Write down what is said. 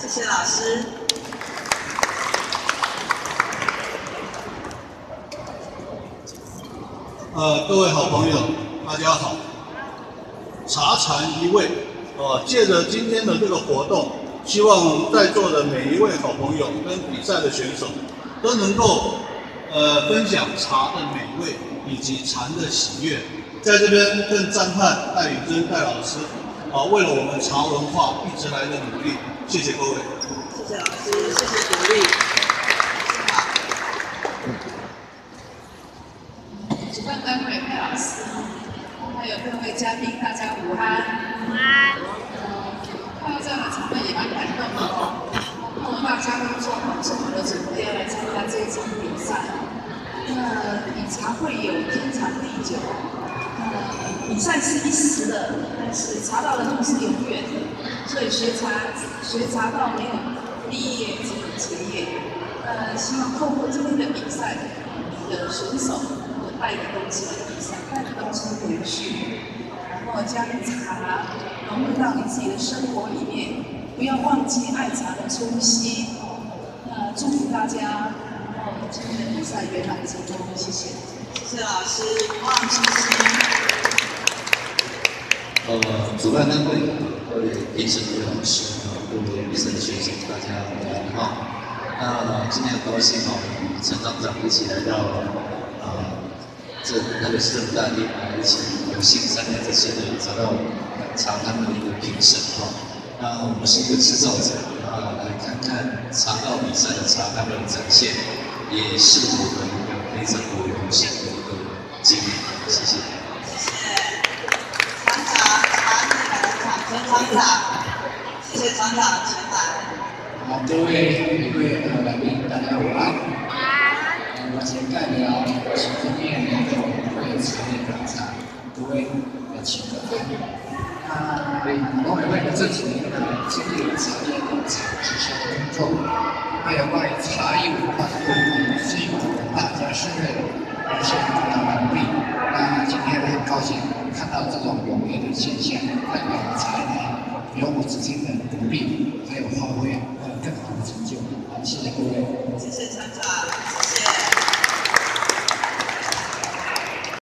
谢老师。 各位好朋友，大家好。茶禅一味，借着今天的这个活动，希望在座的每一位好朋友跟比赛的选手都能够分享茶的美味以及禅的喜悦。在这边更赞叹戴宇珍戴老师为了我们茶文化一直来的努力，谢谢各位。 谢谢老师，谢谢鼓励。 主办单位戴老师，还有各位嘉宾，大家午安。午安。看到这样的场面也蛮感动的哦。看到大家都做好这么的准备要来参加这一场比赛。以茶会友，天长地久。比赛是一时的，但是茶道的路是永远的。所以学茶道没有立业，只有结业。希望透过今天的比赛，你的选手带的东西来比赛，带的东西回去，然后将茶融入到你自己的生活里面，不要忘记爱茶的初心。祝福大家，然后今天的比赛圆满成功，谢谢。 谢谢老师，望星星。 主办单位、各位评审、各位老师、各位比赛的选手，大家好。那今天很高兴与陈厂长一起来到台北市政府大厅来一起有幸参加这次的茶道茶汤的一个评审那我们是一个制造者来看看茶道比赛的茶汤的展现，也是我们一个非常有荣幸的一个经历。谢谢。 陈厂长，谢谢厂长前来。 各位来宾，大家午安。我先代表行政院联合委员会茶叶调查各位请个安。农委会的这几年经历了茶叶调查直销的工作，还有关于茶艺文化的问题，是由大家胜任而且非常努力。那今天很高兴看到这种踊跃的现象，代表茶